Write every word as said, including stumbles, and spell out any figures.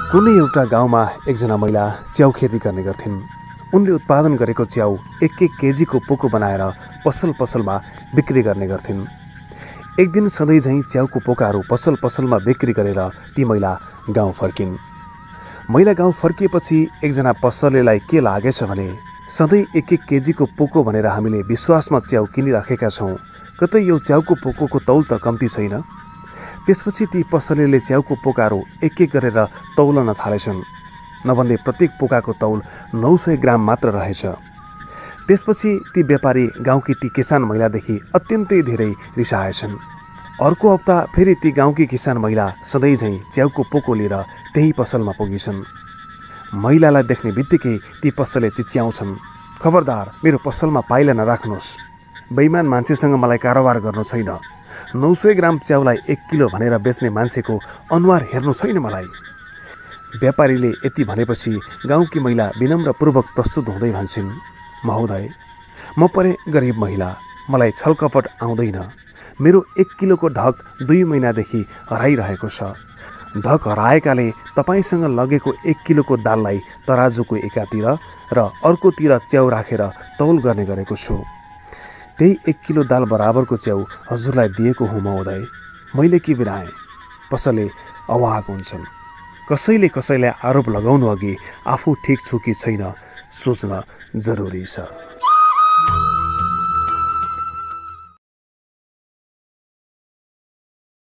कुनै एउटा गाउँमा एकजना महिला च्याउ खेती गर्ने गर्थिन्। उनले उत्पादन गरेको च्याउ एक एक केजीको पोको बनाएर पसल पसलमा बिक्री गर्ने गर्थिन्। एक दिन सधैँ झैँ च्याउको पोकाहरू पसल पसलमा बिक्री गरेर ती महिला गाउँ फर्किन्। महिला गाउँ फर्किएपछि एकजना पसलेलाई के लागेछ भने सधैँ एक एक केजीको पोको भनेर हामीले विश्वासमा च्याउ किनिराखेका छौँ, कतै यो च्याउको पोकोको तौल त कम्ती छैन। त्यसपछि ती पसलेले च्याउको पोकाहरू एक एक गरेर तौलन थालेछन्। नभन्दै प्रत्येक पोकाको तौल नौ सय ग्राम मात्र रहेछ। त्यसपछि ती व्यापारी गाउँकी ती किसान महिलादेखि अत्यन्तै धेरै रिसाएछन्। अर्को हप्ता फेरि ती गाउँकी किसान महिला सधैँ झैँ च्याउको पोको लिएर त्यही पसलमा पुगिन्छन्। महिलालाई देख्ने बित्तिकै ती पसलले चिच्याउँछन्, खबरदार मेरो पसलमा पाइला नराख्नुहोस्, बेइमान मान्छेसँग मलाई कारोबार गर्नु छैन। नौ सय ग्राम च्याउलाई एक किलो भनेर बेच्ने मान्छेको अनुहार हेर्नु छैन मलाई। व्यापारीले यति भनेपछि गाउँकी महिला विनम्रपूर्वक प्रस्तुत हुँदै भन्छन्, महोदय, म परे गरिब महिला, मलाई छलकपट आउँदैन। मेरो एक किलोको ढक दुई महिनादेखि हराइरहेको छ। ढक हराएकाले तपाईँसँग लगेको एक किलोको दाललाई तराजुको एकातिर र अर्कोतिर च्याउ राखेर तौल गर्ने गरेको छु। त्यही एक किलो दाल बराबरको च्याउ हजुरलाई दिएको हुँ महोदय। मैले के बिराएँ? पसलले अवाक हुन्छन्। कसैले कसैलाई आरोप लगाउनु अघि आफू ठिक छु कि छैन सोच्न जरुरी छ।